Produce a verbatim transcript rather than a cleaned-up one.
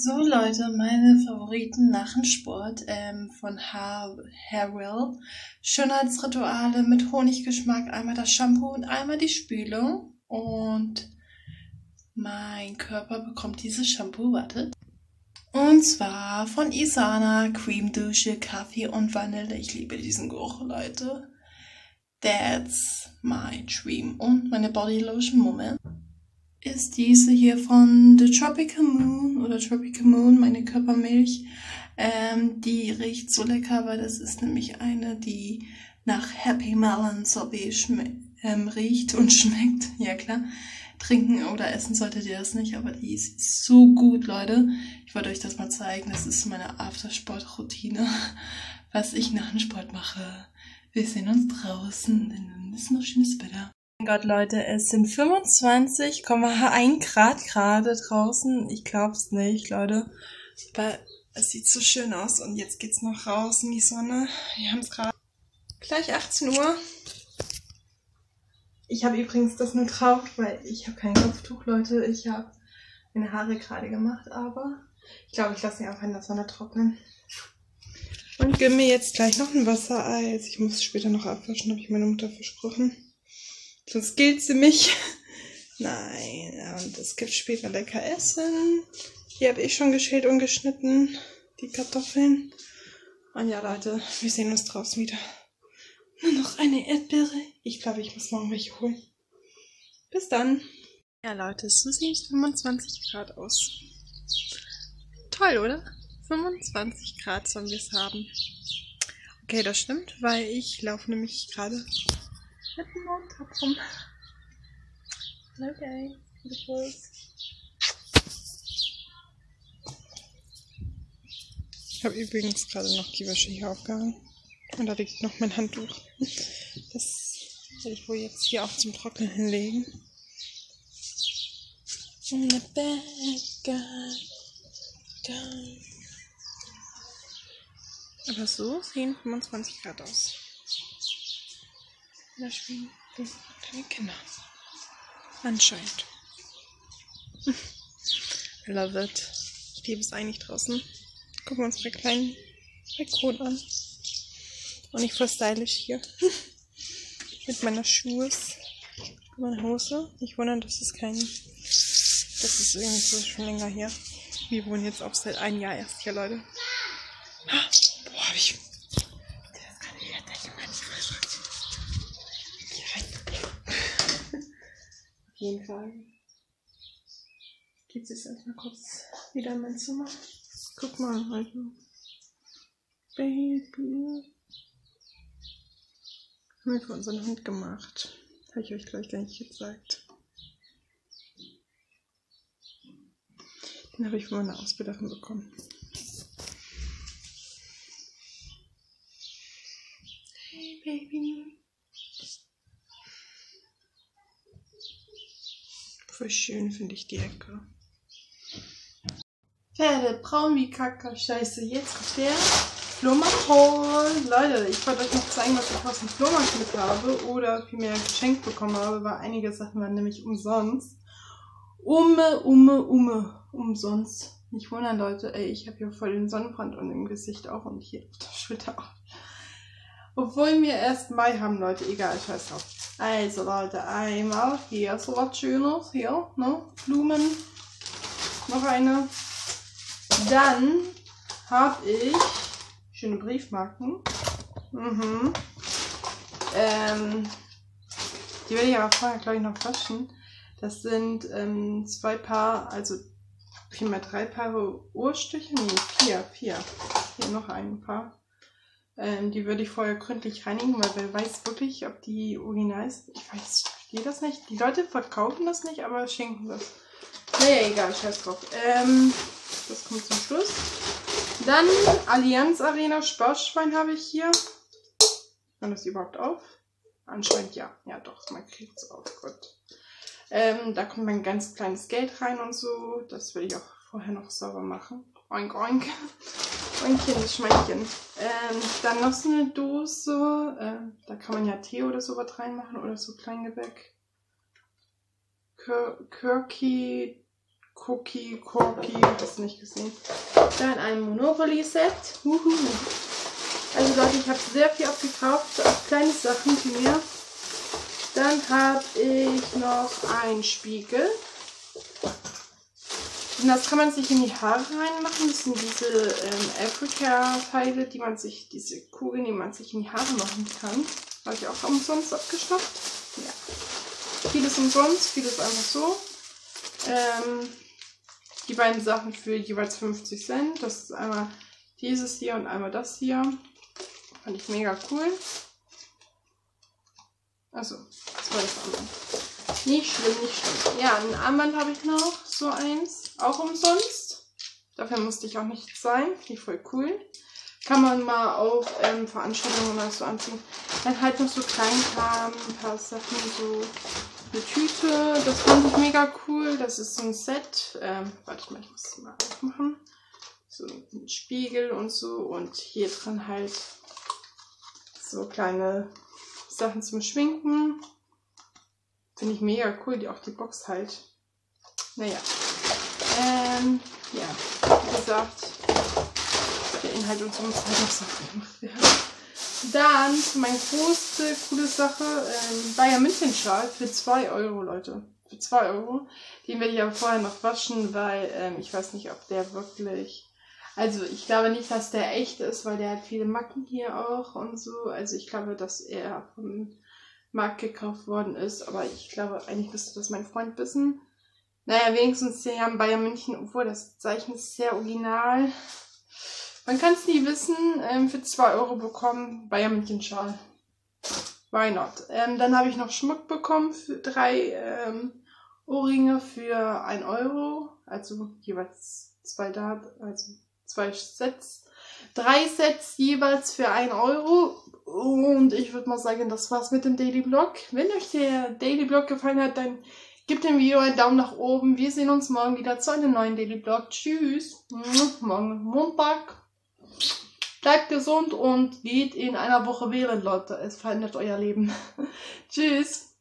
So Leute, meine Favoriten nach dem Sport ähm, von Har Hairwell. Schönheitsrituale mit Honiggeschmack. Einmal das Shampoo und einmal die Spülung. Und mein Körper bekommt dieses Shampoo, wartet. Und zwar von Isana, Creamdusche, Kaffee und Vanille. Ich liebe diesen Geruch, Leute. That's my dream. Und meine Bodylotion, Moment, ist diese hier von The Tropical Moon oder Tropical Moon, meine Körpermilch. Ähm, die riecht so lecker, weil das ist nämlich eine, die nach Happy Melon Sorbet ähm, riecht und schmeckt. Ja klar, trinken oder essen solltet ihr das nicht, aber die ist so gut, Leute. Ich wollte euch das mal zeigen. Das ist meine Aftersport-Routine, was ich nach dem Sport mache. Wir sehen uns draußen, denn dann ist noch schönes Wetter. Oh mein Gott, Leute, es sind fünfundzwanzig Komma eins Grad gerade draußen. Ich glaub's nicht, Leute. Aber es sieht so schön aus und jetzt geht's noch raus in die Sonne. Wir haben es gerade gleich achtzehn Uhr. Ich habe übrigens das nur drauf, weil ich habe kein Kopftuch, Leute. Ich habe meine Haare gerade gemacht, aber ich glaube, ich lasse sie einfach in der Sonne trocknen. Und gönne mir jetzt gleich noch ein Wassereis. Ich muss später noch abwaschen, habe ich meiner Mutter versprochen. Sonst gilt sie mich. Nein, und es gibt später lecker Essen. Hier habe ich schon geschält und geschnitten, die Kartoffeln. Und ja, Leute, wir sehen uns draußen wieder. Nur noch eine Erdbeere. Ich glaube, ich muss morgen welche holen. Bis dann. Ja, Leute, so sieht fünfundzwanzig Grad aus. Toll, oder? fünfundzwanzig Grad sollen wir es haben. Okay, das stimmt, weil ich laufe nämlich gerade mit dem Mountaintop rum. Okay, beautiful. Ich habe übrigens gerade noch die Wäsche hier aufgehangen. Und da liegt noch mein Handtuch. Das werde ich wohl jetzt hier auch zum Trocknen hinlegen. In the back, aber so sehen fünfundzwanzig Grad aus. Da spielen kleine Kinder. Anscheinend. I love it. Ich liebe es eigentlich draußen. Gucken wir uns den kleinen Balkon an. Und ich voll stylisch hier. Mit meiner Schuhe. Meine Hose. Nicht wundern, das ist kein... Das ist irgendwie so schon länger her. Wir wohnen jetzt auch seit einem Jahr erst hier, Leute. Boah, hab ich... Der ist gerade wieder der Mann. Auf jeden Fall. Geht es jetzt mal kurz wieder in mein Zimmer. Guck mal, Leute. Baby. Haben wir für unseren Hund gemacht. Habe ich euch gleich gar nicht gezeigt. Den habe ich von meiner Ausbilderin bekommen. Hey Baby. Voll schön finde ich die Ecke. Pferde, braun wie Kacke, scheiße. Jetzt kommt der Flohmarkt. Leute, ich wollte euch noch zeigen, was ich aus dem Flohmarkt mit habe. Oder vielmehr geschenkt bekommen habe, weil einige Sachen waren nämlich umsonst. Umme, umme, umme. Umsonst. Nicht wundern, Leute, ey, ich habe hier voll den Sonnenbrand und im Gesicht auch und hier auf der Schulter auch. Obwohl wir erst Mai haben, Leute, egal, scheiß drauf. Also, Leute, einmal hier so was Schönes, hier, ne, Blumen, noch eine. Dann habe ich schöne Briefmarken. Mhm. Ähm, die werde ich aber vorher, glaube ich, noch waschen. Das sind ähm, zwei Paar, also vielmehr drei Paare Ohrstiche, nee, vier, vier. Hier noch ein Paar. Ähm, die würde ich vorher gründlich reinigen, weil wer weiß wirklich, ob die original ist. Ich weiß, ich verstehe das nicht. Die Leute verkaufen das nicht, aber schenken das. Naja, egal, scheiß drauf. Ähm, das kommt zum Schluss. Dann Allianz Arena Sparschwein habe ich hier. Kann das überhaupt auf? Anscheinend ja. Ja doch, man kriegt es auf. Gut. Ähm, da kommt mein ganz kleines Geld rein und so. Das will ich auch vorher noch sauber machen. Oink, oink. Oinkchen, Schmeinchen. Ähm, dann noch so eine Dose. Ähm, da kann man ja Tee oder sowas reinmachen oder so Kleingebäck. Kirky Cookie, Corky, hast du nicht gesehen. Dann ein Monopoly-Set. Also Leute, ich habe sehr viel abgekauft, auch kleine Sachen viel mehr. Dann habe ich noch einen Spiegel. Und das kann man sich in die Haare reinmachen. Das sind diese ähm, Africa-Teile, die man sich, diese Kugeln, die man sich in die Haare machen kann. Habe ich auch umsonst abgeschnappt. Ja. Vieles umsonst, vieles einfach so. Ähm, die beiden Sachen für jeweils fünfzig Cent. Das ist einmal dieses hier und einmal das hier. Fand ich mega cool. Also, das war das Armband. Nicht schlimm, nicht schlimm. Ja, ein Armband habe ich noch, so eins. Auch umsonst. Dafür musste ich auch nicht sein. Finde ich voll cool. Kann man mal auf ähm, Veranstaltungen oder so anziehen. Dann halt noch so Kleinkram, ein paar Sachen, so eine Tüte. Das fand ich mega cool. Das ist so ein Set. Ähm, warte mal, ich muss es mal aufmachen. So ein Spiegel und so. Und hier drin halt so kleine Sachen zum Schminken. Finde ich mega cool, die auch die Box halt. Naja. Ähm, ja, wie gesagt, der Inhalt und so muss halt noch Sachen gemacht werden. Dann meine größte coole Sache, ähm, Bayern München Schal für zwei Euro, Leute. Für zwei Euro. Den werde ich aber vorher noch waschen, weil ähm, ich weiß nicht, ob der wirklich... Also ich glaube nicht, dass der echt ist, weil der hat viele Macken hier auch und so. Also ich glaube, dass er vom Markt gekauft worden ist. Aber ich glaube, eigentlich müsste das mein Freund wissen. Naja, wenigstens die haben Bayern München, obwohl das Zeichen ist sehr original. Man kann es nie wissen, ähm, für zwei Euro bekommen, Bayern München Schal. Why not? Ähm, dann habe ich noch Schmuck bekommen, für drei ähm, Ohrringe für ein Euro. Also jeweils zwei da, also zwei Sets. Drei Sets jeweils für ein Euro. Und ich würde mal sagen, das war's mit dem Daily Vlog. Wenn euch der Daily Vlog gefallen hat, dann gebt dem Video einen Daumen nach oben. Wir sehen uns morgen wieder zu einem neuen Daily Vlog. Tschüss. Morgen Montag. Bleibt gesund und geht in einer Woche wählen, Leute. Es verändert euer Leben. Tschüss.